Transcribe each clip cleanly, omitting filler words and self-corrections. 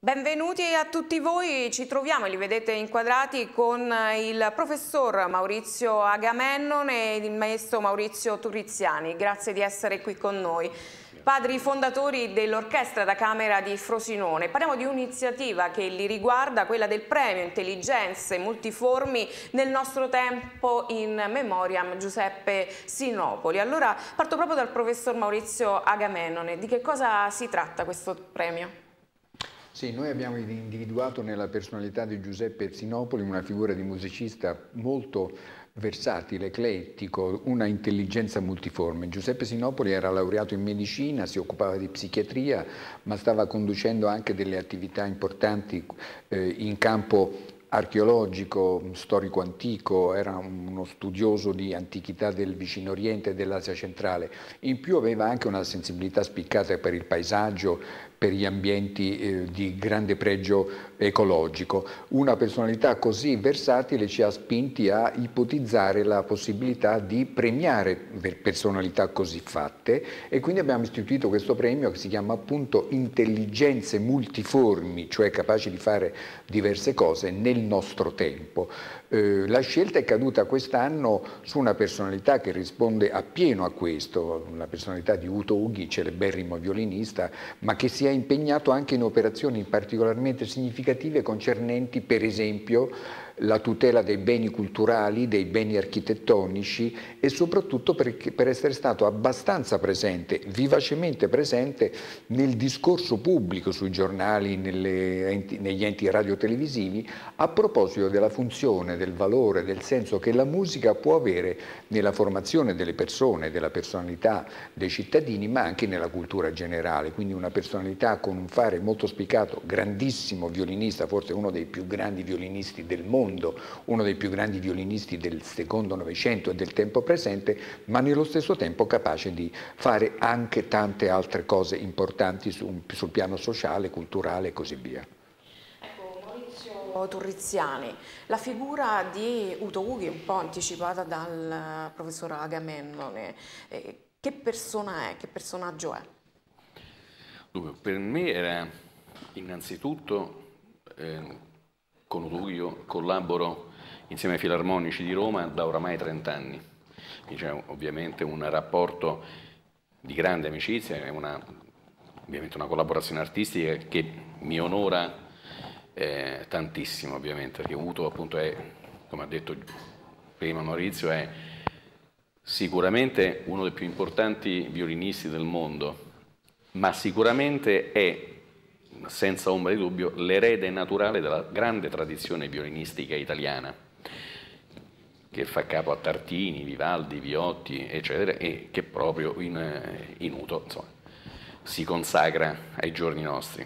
Benvenuti a tutti voi, ci troviamo, li vedete inquadrati con il professor Maurizio Agamennone e il maestro Maurizio Turriziani. Grazie di essere qui con noi. Padri fondatori dell'Orchestra da Camera di Frosinone. Parliamo di un'iniziativa che li riguarda, quella del premio Intelligenze Multiformi nel nostro tempo in memoriam Giuseppe Sinopoli. Allora parto proprio dal professor Maurizio Agamennone. Di che cosa si tratta questo premio? Sì, noi abbiamo individuato nella personalità di Giuseppe Sinopoli una figura di musicista molto versatile, eclettico, una intelligenza multiforme. Giuseppe Sinopoli era laureato in medicina, si occupava di psichiatria, ma stava conducendo anche delle attività importanti in campo archeologico, storico antico, era uno studioso di antichità del Vicino Oriente e dell'Asia centrale. In più aveva anche una sensibilità spiccata per il paesaggio, per gli ambienti di grande pregio ecologico. Una personalità così versatile ci ha spinti a ipotizzare la possibilità di premiare personalità così fatte e quindi abbiamo istituito questo premio che si chiama appunto Intelligenze Multiformi, cioè capaci di fare diverse cose nel nostro tempo. La scelta è caduta quest'anno su una personalità che risponde appieno a questo, la personalità di Uto Ughi, celeberrimo violinista, ma che si è impegnato anche in operazioni particolarmente significative concernenti per esempio la tutela dei beni culturali, dei beni architettonici e soprattutto per essere stato abbastanza presente, vivacemente presente nel discorso pubblico sui giornali, negli enti radiotelevisivi a proposito della funzione, del valore, del senso che la musica può avere nella formazione delle persone, della personalità dei cittadini, ma anche nella cultura generale. Quindi una personalità con un fare molto spiccato, grandissimo violinista, forse uno dei più grandi violinisti del mondo, uno dei più grandi violinisti del secondo Novecento e del tempo presente, ma nello stesso tempo capace di fare anche tante altre cose importanti sul piano sociale, culturale e così via. Ecco, Maurizio Turriziani, la figura di Uto Ughi, un po' anticipata dal professor Agamennone, che persona è, che personaggio è? Dunque, per me era innanzitutto con Uto Ughi io collaboro insieme ai Filarmonici di Roma da oramai 30 anni. C'è ovviamente un rapporto di grande amicizia e ovviamente una collaborazione artistica che mi onora tantissimo, ovviamente, perché Uto appunto è, come ha detto prima Maurizio, è sicuramente uno dei più importanti violinisti del mondo, ma sicuramente è, senza ombra di dubbio, l'erede naturale della grande tradizione violinistica italiana, che fa capo a Tartini, Vivaldi, Viotti, eccetera, e che proprio in Uto, insomma, si consacra ai giorni nostri.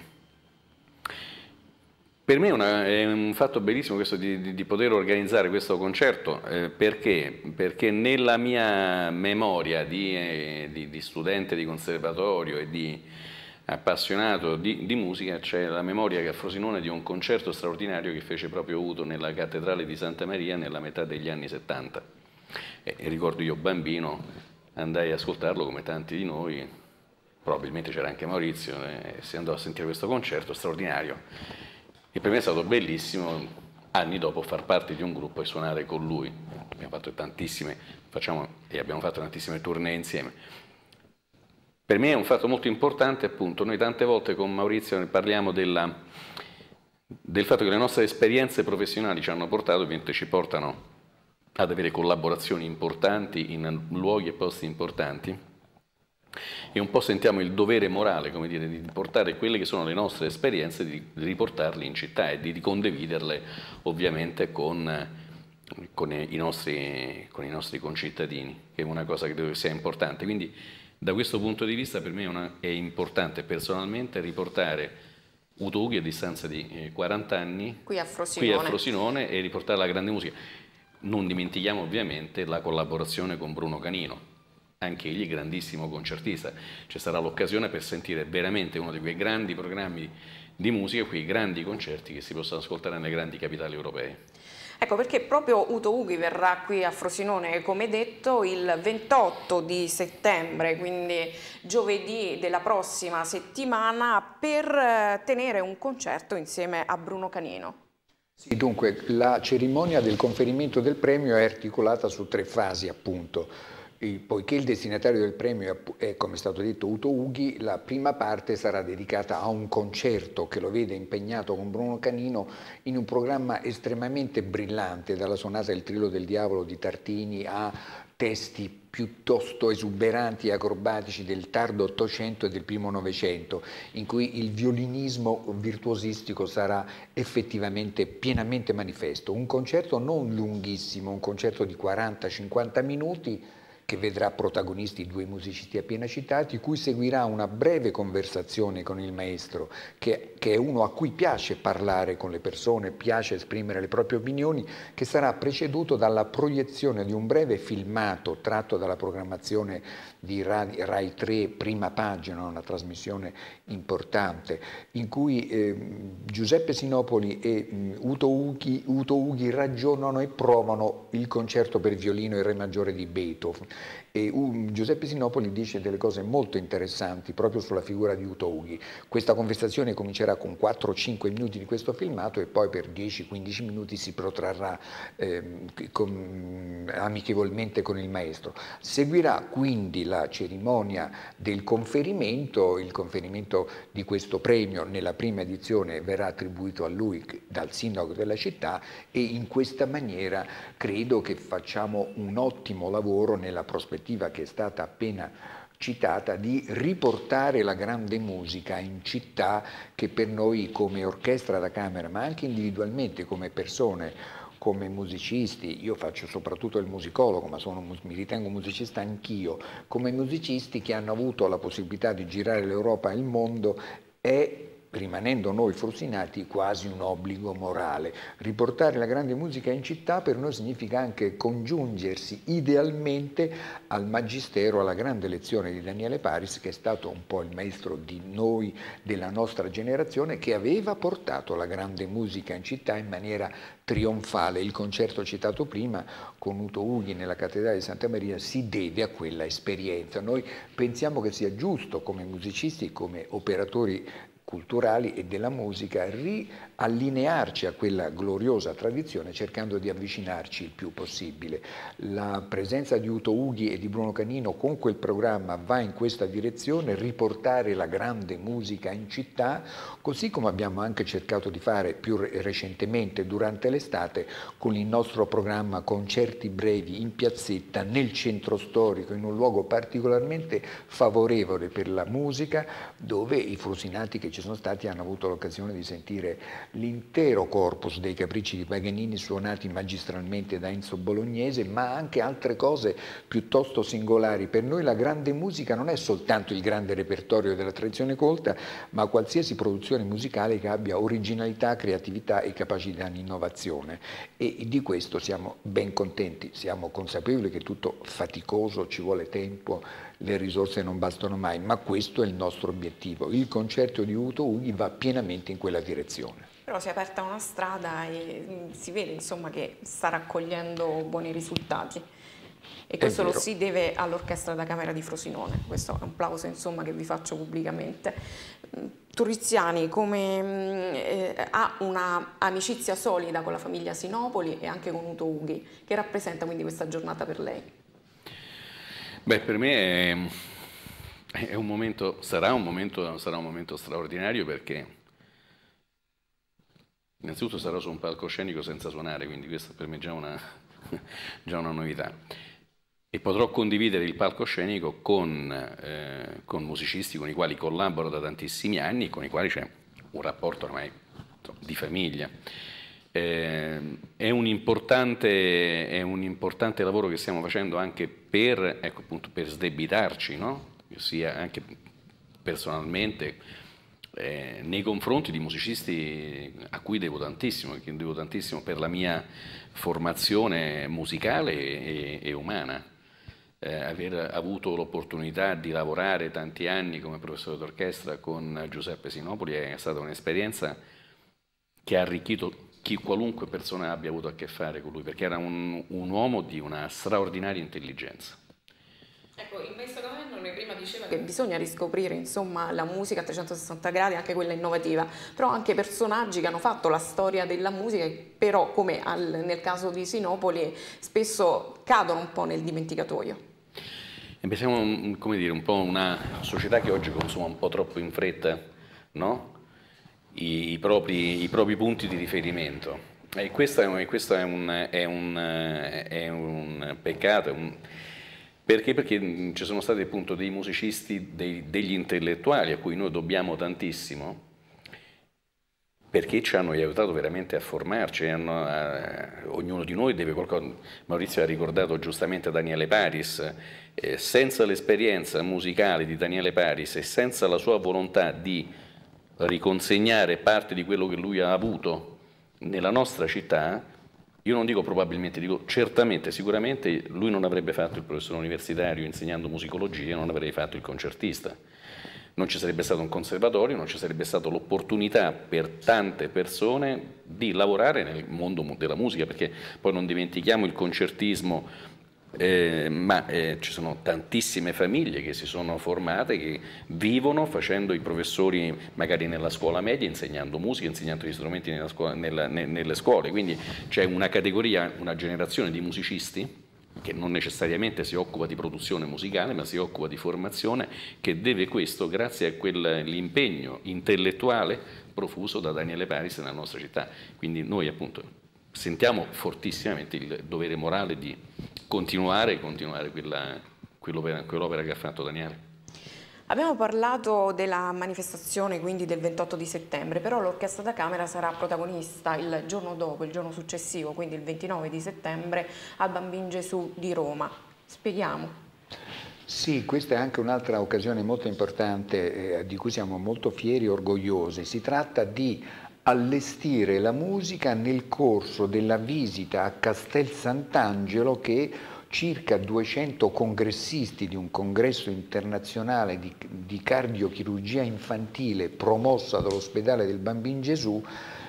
Per me è un fatto bellissimo questo di poter organizzare questo concerto, perché nella mia memoria di studente di conservatorio e di appassionato di musica c'è la memoria che a Frosinone di un concerto straordinario che fece proprio Uto nella cattedrale di Santa Maria nella metà degli anni 70. E ricordo io bambino andai ad ascoltarlo come tanti di noi, probabilmente c'era anche Maurizio, si andò a sentire questo concerto straordinario. E per me è stato bellissimo anni dopo far parte di un gruppo e suonare con lui. Abbiamo fatto abbiamo fatto tantissime tournée insieme. Per me è un fatto molto importante, appunto, noi tante volte con Maurizio parliamo del fatto che le nostre esperienze professionali ci hanno portato, ovviamente ci portano ad avere collaborazioni importanti in luoghi e posti importanti e un po' sentiamo il dovere morale, come dire, di portare quelle che sono le nostre esperienze, di riportarle in città e di condividerle ovviamente con i nostri concittadini, che è una cosa che deve sia importante. Quindi da questo punto di vista per me è importante personalmente riportare Uto Ughi a distanza di 40 anni qui a Frosinone e riportare la grande musica. Non dimentichiamo ovviamente la collaborazione con Bruno Canino, anche egli grandissimo concertista. Ci sarà l'occasione per sentire veramente uno di quei grandi programmi di musica, quei grandi concerti che si possono ascoltare nelle grandi capitali europee. Ecco perché proprio Uto Ughi verrà qui a Frosinone, come detto, il 28 di settembre, quindi giovedì della prossima settimana, per tenere un concerto insieme a Bruno Canino. Sì, dunque, la cerimonia del conferimento del premio è articolata su 3 fasi, appunto. Poiché il destinatario del premio è, come è stato detto, Uto Ughi, la prima parte sarà dedicata a un concerto che lo vede impegnato con Bruno Canino in un programma estremamente brillante, dalla sonata Il Trillo del Diavolo di Tartini a testi piuttosto esuberanti e acrobatici del tardo Ottocento e del primo Novecento, in cui il violinismo virtuosistico sarà effettivamente pienamente manifesto. Un concerto non lunghissimo, un concerto di 40-50 minuti, che vedrà protagonisti 2 musicisti appena citati, cui seguirà una breve conversazione con il maestro, che è uno a cui piace parlare con le persone, piace esprimere le proprie opinioni, che sarà preceduto dalla proiezione di un breve filmato tratto dalla programmazione di Rai 3, Prima Pagina, una trasmissione importante, in cui Giuseppe Sinopoli e Uto Ughi ragionano e provano il concerto per violino e re maggiore di Beethoven. E Giuseppe Sinopoli dice delle cose molto interessanti proprio sulla figura di Uto Ughi. Questa conversazione comincerà con 4-5 minuti di questo filmato e poi per 10-15 minuti si protrarrà amichevolmente con il maestro. Seguirà quindi la cerimonia del conferimento. Il conferimento di questo premio nella prima edizione verrà attribuito a lui dal sindaco della città, e in questa maniera credo che facciamo un ottimo lavoro nella prospettiva che è stata appena citata di riportare la grande musica in città, che per noi come orchestra da camera, ma anche individualmente come persone, come musicisti, io faccio soprattutto il musicologo, ma mi ritengo musicista anch'io, come musicisti che hanno avuto la possibilità di girare l'Europa e il mondo, è, rimanendo noi frusinati, quasi un obbligo morale. Riportare la grande musica in città per noi significa anche congiungersi idealmente al magistero, alla grande lezione di Daniele Paris, che è stato un po' il maestro di noi, della nostra generazione, che aveva portato la grande musica in città in maniera trionfale. Il concerto citato prima con Uto Ughi nella cattedrale di Santa Maria si deve a quella esperienza. Noi pensiamo che sia giusto, come musicisti, come operatori culturali e della musica, riallinearci a quella gloriosa tradizione, cercando di avvicinarci il più possibile. La presenza di Uto Ughi e di Bruno Canino con quel programma va in questa direzione: riportare la grande musica in città, così come abbiamo anche cercato di fare più recentemente durante l'estate con il nostro programma Concerti brevi in piazzetta, nel centro storico, in un luogo particolarmente favorevole per la musica, dove i frusinati che ci sono stati hanno avuto l'occasione di sentire l'intero corpus dei Capricci di Paganini suonati magistralmente da Enzo Bolognese, ma anche altre cose piuttosto singolari. Per noi la grande musica non è soltanto il grande repertorio della tradizione colta, ma qualsiasi produzione musicale che abbia originalità, creatività e capacità di innovazione, e di questo siamo ben contenti. Siamo consapevoli che è tutto faticoso, ci vuole tempo, le risorse non bastano mai, ma questo è il nostro obiettivo. Il concerto di Uto Ughi va pienamente in quella direzione. Però si è aperta una strada e si vede insomma che sta raccogliendo buoni risultati, e questo lo si deve all'Orchestra da Camera di Frosinone. Questo è un plauso insomma che vi faccio pubblicamente. Turiziani ha una amicizia solida con la famiglia Sinopoli e anche con Uto Ughi. Che rappresenta quindi questa giornata per lei? Beh, per me è un momento, sarà un momento straordinario, perché innanzitutto sarò su un palcoscenico senza suonare, quindi questa per me è già una novità. E potrò condividere il palcoscenico con musicisti con i quali collaboro da tantissimi anni e con i quali c'è un rapporto ormai di famiglia. È un importante lavoro che stiamo facendo anche per, ecco, appunto, per sdebitarci, no? Sia anche personalmente nei confronti di musicisti a cui devo tantissimo per la mia formazione musicale e umana. Aver avuto l'opportunità di lavorare tanti anni come professore d'orchestra con Giuseppe Sinopoli è stata un'esperienza che ha arricchito qualunque persona abbia avuto a che fare con lui, perché era un uomo di una straordinaria intelligenza. Ecco, il maestro Agamennone prima diceva che bisogna riscoprire, insomma, la musica a 360 gradi, anche quella innovativa, però anche personaggi che hanno fatto la storia della musica, però come nel caso di Sinopoli spesso cadono un po' nel dimenticatoio. E siamo, come dire, un po' una società che oggi consuma un po' troppo in fretta, no? I propri punti di riferimento. E questo è un peccato, perché ci sono stati appunto dei musicisti, degli intellettuali a cui noi dobbiamo tantissimo, perché ci hanno aiutato veramente a formarci, ognuno di noi deve qualcosa. Maurizio ha ricordato giustamente Daniele Paris, senza l'esperienza musicale di Daniele Paris e senza la sua volontà di riconsegnare parte di quello che lui ha avuto nella nostra città, io non dico probabilmente, dico certamente, sicuramente lui non avrebbe fatto il professore universitario insegnando musicologia, non avrebbe fatto il concertista. Non ci sarebbe stato un conservatorio, non ci sarebbe stata l'opportunità per tante persone di lavorare nel mondo della musica, perché poi non dimentichiamo il concertismo, ci sono tantissime famiglie che si sono formate, che vivono facendo i professori magari nella scuola media, insegnando musica, insegnando gli strumenti nelle scuole, quindi c'è una categoria, una generazione di musicisti che non necessariamente si occupa di produzione musicale, ma si occupa di formazione, che deve questo grazie a quell'impegno intellettuale profuso da Daniele Paris nella nostra città. Quindi noi appunto sentiamo fortissimamente il dovere morale di continuare quell'opera che ha fatto Daniele. Abbiamo parlato della manifestazione quindi del 28 di settembre, però l'Orchestra da Camera sarà protagonista il giorno dopo, il giorno successivo, quindi il 29 di settembre al Bambin Gesù di Roma. Spieghiamo. Sì, questa è anche un'altra occasione molto importante di cui siamo molto fieri e orgogliosi. Si tratta di allestire la musica nel corso della visita a Castel Sant'Angelo che circa 200 congressisti di un congresso internazionale di cardiochirurgia infantile promossa dall'ospedale del Bambin Gesù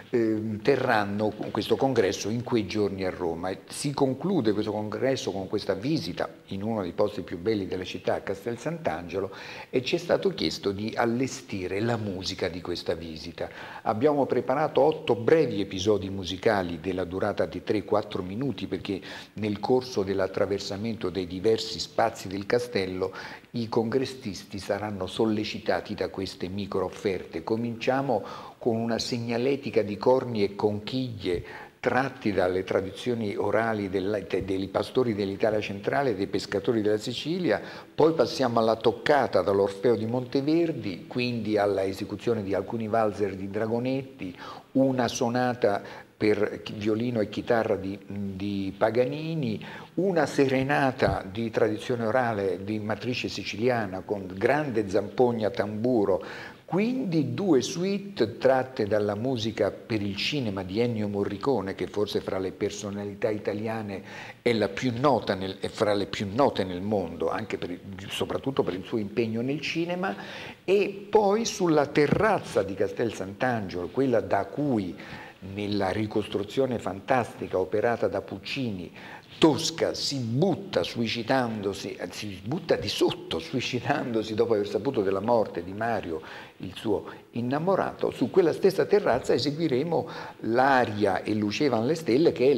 terranno questo congresso in quei giorni a Roma. Si conclude questo congresso con questa visita in uno dei posti più belli della città, a Castel Sant'Angelo, e ci è stato chiesto di allestire la musica di questa visita. Abbiamo preparato 8 brevi episodi musicali della durata di 3-4 minuti, perché nel corso dell'attraversamento dei diversi spazi del castello i congressisti saranno sollecitati da queste micro offerte. Cominciamo con una segnaletica di corni e conchiglie tratti dalle tradizioni orali dei pastori dell'Italia centrale e dei pescatori della Sicilia, poi passiamo alla toccata dall'Orfeo di Monteverdi, quindi alla esecuzione di alcuni valzer di Dragonetti, una sonata per violino e chitarra di Paganini, una serenata di tradizione orale di matrice siciliana con grande zampogna tamburo, quindi 2 suite tratte dalla musica per il cinema di Ennio Morricone, che forse fra le personalità italiane è la più nota fra le più note nel mondo, anche soprattutto per il suo impegno nel cinema, e poi sulla terrazza di Castel Sant'Angelo, quella da cui nella ricostruzione fantastica operata da Puccini Tosca si butta suicidandosi, si butta di sotto suicidandosi dopo aver saputo della morte di Mario, il suo innamorato. Su quella stessa terrazza eseguiremo l'aria E lucevano le stelle, che è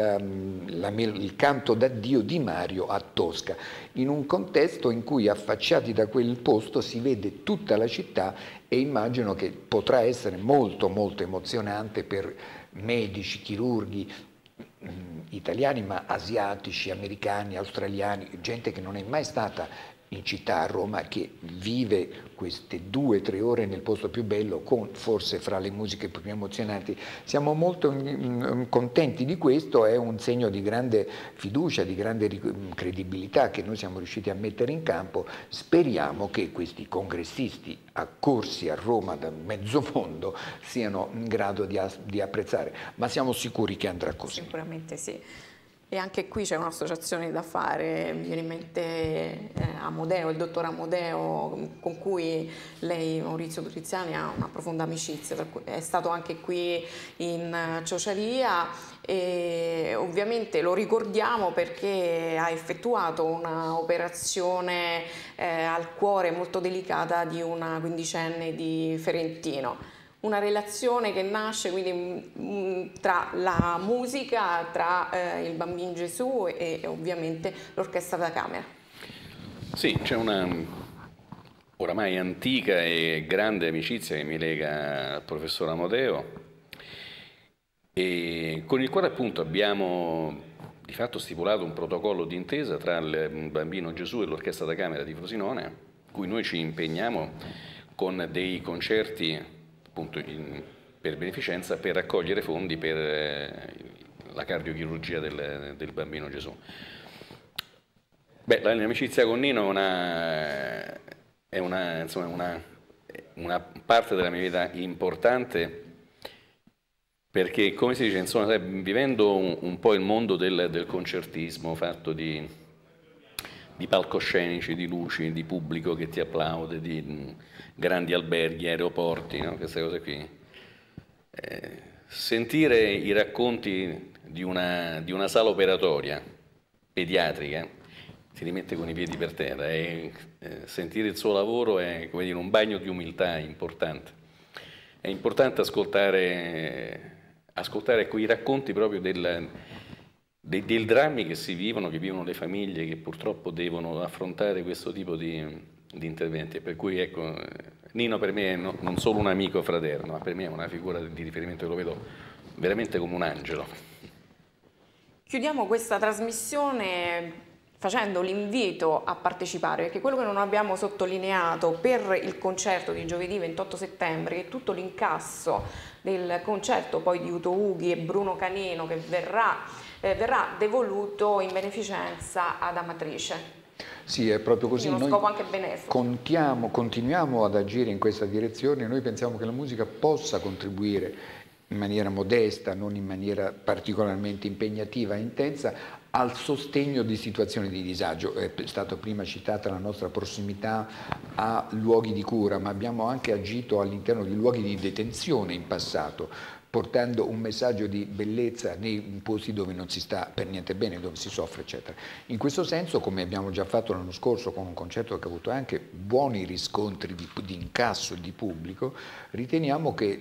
il canto d'addio di Mario a Tosca, in un contesto in cui affacciati da quel posto si vede tutta la città, e immagino che potrà essere molto molto emozionante per medici, chirurghi italiani, ma asiatici, americani, australiani, gente che non è mai stata in città a Roma, che vive queste 2-3 ore nel posto più bello, con forse fra le musiche più emozionanti. Siamo molto contenti di questo, è un segno di grande fiducia, di grande credibilità che noi siamo riusciti a mettere in campo. Speriamo che questi congressisti accorsi a Roma da mezzo mondo siano in grado di apprezzare, ma siamo sicuri che andrà così. Sicuramente sì. E anche qui c'è un'associazione da fare, mi viene in mente Amodeo, il dottor Amodeo, con cui lei, Maurizio Turiziani, ha una profonda amicizia, per cui è stato anche qui in Ciociaria e ovviamente lo ricordiamo perché ha effettuato un'operazione al cuore molto delicata di una quindicenne di Ferentino. Una relazione che nasce quindi tra la musica, tra il Bambino Gesù e ovviamente l'Orchestra da Camera. Sì, c'è una oramai antica e grande amicizia che mi lega al professor Amodeo e con il quale appunto abbiamo di fatto stipulato un protocollo d'intesa tra il Bambino Gesù e l'Orchestra da Camera di Frosinone, cui noi ci impegniamo con dei concerti appunto per beneficenza, per raccogliere fondi per la cardiochirurgia del Bambino Gesù. Beh, l'amicizia con Nino è una parte della mia vita importante perché, come si dice, insomma, vivendo un po' il mondo del concertismo fatto di palcoscenici, di luci, di pubblico che ti applaude, di grandi alberghi, aeroporti, no? Queste cose qui. Sentire i racconti di una sala operatoria pediatrica ti rimette con i piedi per terra e sentire il suo lavoro è, come dire, un bagno di umiltà importante. È importante ascoltare quei racconti proprio dei drammi che si vivono, che vivono le famiglie che purtroppo devono affrontare questo tipo di interventi. Per cui ecco, Nino per me è non solo un amico fraterno, ma per me è una figura di riferimento, lo vedo veramente come un angelo. Chiudiamo questa trasmissione facendo l'invito a partecipare, perché quello che non abbiamo sottolineato per il concerto di giovedì 28 settembre è tutto l'incasso del concerto poi di Uto Ughi e Bruno Canino che verrà devoluto in beneficenza ad Amatrice. Sì, è proprio così. Quindi uno scopo anche benefico. Continuiamo ad agire in questa direzione. Noi pensiamo che la musica possa contribuire in maniera modesta, non in maniera particolarmente impegnativa e intensa, al sostegno di situazioni di disagio. È stata prima citata la nostra prossimità a luoghi di cura, ma abbiamo anche agito all'interno di luoghi di detenzione in passato, portando un messaggio di bellezza nei posti dove non si sta per niente bene, dove si soffre, eccetera. In questo senso, come abbiamo già fatto l'anno scorso con un concerto che ha avuto anche buoni riscontri di incasso di pubblico, riteniamo che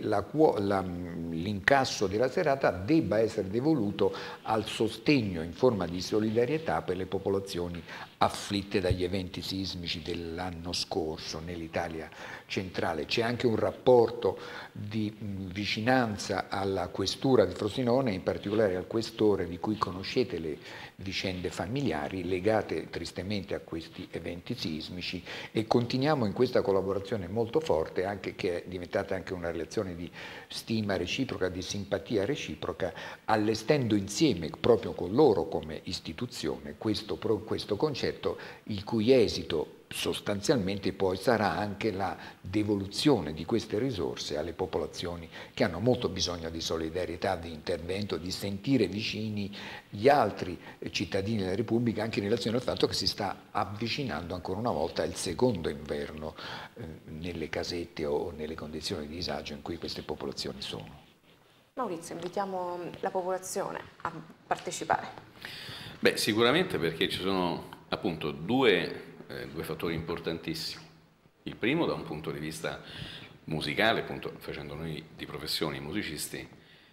l'incasso della serata debba essere devoluto al sostegno in forma di solidarietà per le popolazioni afflitte dagli eventi sismici dell'anno scorso nell'Italia centrale. C'è anche un rapporto di vicinanza alla questura di Frosinone, in particolare al questore di cui conoscete le vicende familiari legate tristemente a questi eventi sismici, e continuiamo in questa collaborazione molto forte, anche che è diventata anche una relazione di stima reciproca, di simpatia reciproca, allestendo insieme proprio con loro come istituzione questo concerto, il cui esito sostanzialmente poi sarà anche la devoluzione di queste risorse alle popolazioni che hanno molto bisogno di solidarietà, di intervento, di sentire vicini gli altri cittadini della Repubblica, anche in relazione al fatto che si sta avvicinando ancora una volta il secondo inverno nelle casette o nelle condizioni di disagio in cui queste popolazioni sono. Maurizio, invitiamo la popolazione a partecipare. Beh, sicuramente, perché ci sono appunto due fattori importantissimi. Il primo, da un punto di vista musicale, appunto facendo noi di professione i musicisti,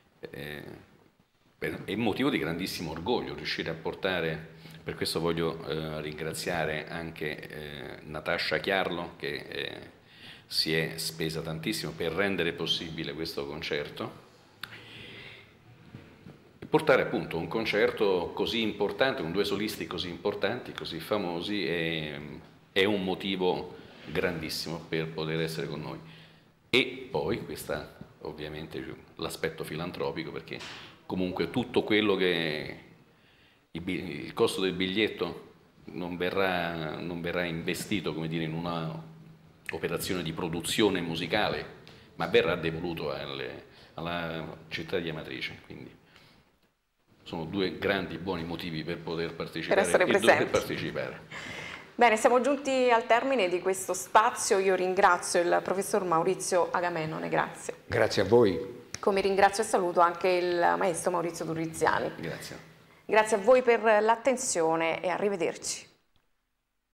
è motivo di grandissimo orgoglio riuscire a portare, per questo voglio ringraziare anche Natascia Chiarlo che si è spesa tantissimo per rendere possibile questo concerto. Portare appunto un concerto così importante, con due solisti così importanti, così famosi, è un motivo grandissimo per poter essere con noi. E poi questa, ovviamente, l'aspetto filantropico, perché comunque tutto quello che il costo del biglietto non verrà investito, come dire, in una operazione di produzione musicale, ma verrà devoluto alla città di Amatrice. Quindi sono due grandi buoni motivi per poter partecipare per essere e dover presenti. partecipare. Bene, siamo giunti al termine di questo spazio. Io ringrazio il professor Maurizio Agamennone, grazie. Grazie a voi. Come ringrazio e saluto anche il maestro Maurizio Turriziani. Grazie. Grazie a voi per l'attenzione e arrivederci.